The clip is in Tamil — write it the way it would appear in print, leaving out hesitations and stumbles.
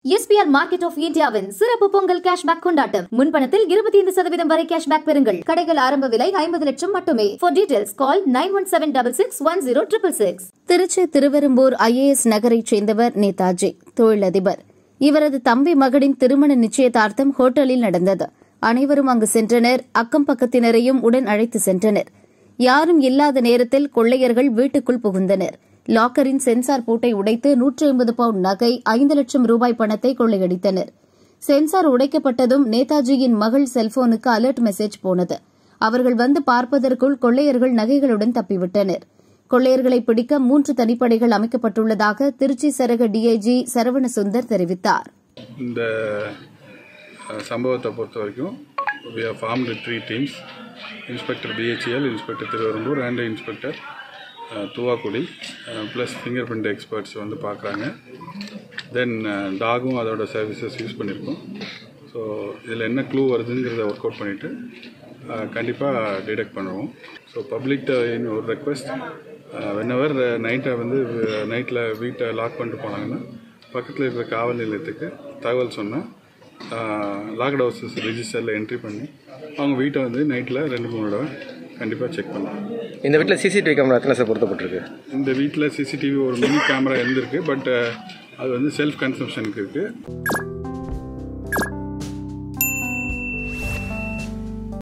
SPR Market of Indiaவின் சிறப்பு பொங்கல் கேஷ்பேக் கொண்டாட்டம். முன்பணத்தில் 25% வரை கேஷ்பேக் பெறுங்கள். கடைகள் ஆரம்ப விலை 50 லட்சம் மட்டுமே. For details call 9176610666. Trichy Thiruverumbur IAS நகரைச் சேர்ந்தவர் நேதாஜி, தொழிலதிபர். இவரது தம்பி மகனின் திருமண நிச்சயதார்த்தம் ஹோட்டலில் நடந்தது. அனைவரும் அங்கு சென்றனர். அக்கம் பக்கத்தினரையும் உடன் அழைத்து சென்றனர். யாரும் இல்லாத நேரத்தில் கொள்ளையர்கள் வீட்டுக்குள் புகுந்தனர். லாக்கரின் சென்சார் பூட்டை உடைத்து 150 பவுண்ட் நகை, 5 லட்சம் ரூபாய் பணத்தை கொள்ளையடித்தனர். சென்சார் உடைக்கப்பட்டதும் நேதாஜியின் மகள் செல்போனுக்கு அலர்ட் மெசேஜ் போனது. அவர்கள் வந்து பார்ப்பதற்குள் கொள்ளையர்கள் நகைகளுடன் தப்பிவிட்டனர். கொள்ளையர்களை பிடிக்க 3 தனிப்படைகள் அமைக்கப்பட்டுள்ளதாக திருச்சி சரக DIG சரவணசுந்தர் தெரிவித்தார். இந்த சம்பவத்தை பொறுத்த வரைக்கும் we have formed 3 teams, Inspector BHL, Inspector Thiruverumbur and Inspector Thuvakudi plus finger print experts வந்து பார்க்குறாங்க. தென் டாகும் அதோட சர்வீசஸ் யூஸ் பண்ணியிருக்கோம். ஸோ இதில் என்ன க்ளூ வருதுங்கிறத ஒர்க் அவுட் பண்ணிவிட்டு கண்டிப்பாக டிடெக்ட் பண்ணுவோம். ஸோ பப்ளிக்கிட்ட ஒரு ரெக்வெஸ்ட், வென்எவர் நைட்டில் வீட்டை லாக் பண்ணிட்டு போனாங்கன்னா பக்கத்தில் இருக்கிற காவல் நிலையத்துக்கு தகவல் சொன்னால் லாக்ட் ஹவுசஸ் ரிஜிஸ்டரில் என்ட்ரி பண்ணி அவங்க வீட்டை வந்து நைட்டில் 2-3 தடவை கண்டிப்பாக செக் பண்ணலாம். இந்த வீட்டில் CCTV கேமரா எத்தனை சார் பொருத்தப்பட்டிருக்கு? இந்த வீட்டில் CCTV ஒரு மினி கேமரா இருந்திருக்கு. பட் அது வந்து செல்ஃப் கன்சம்ஷனுக்கு இருக்குது.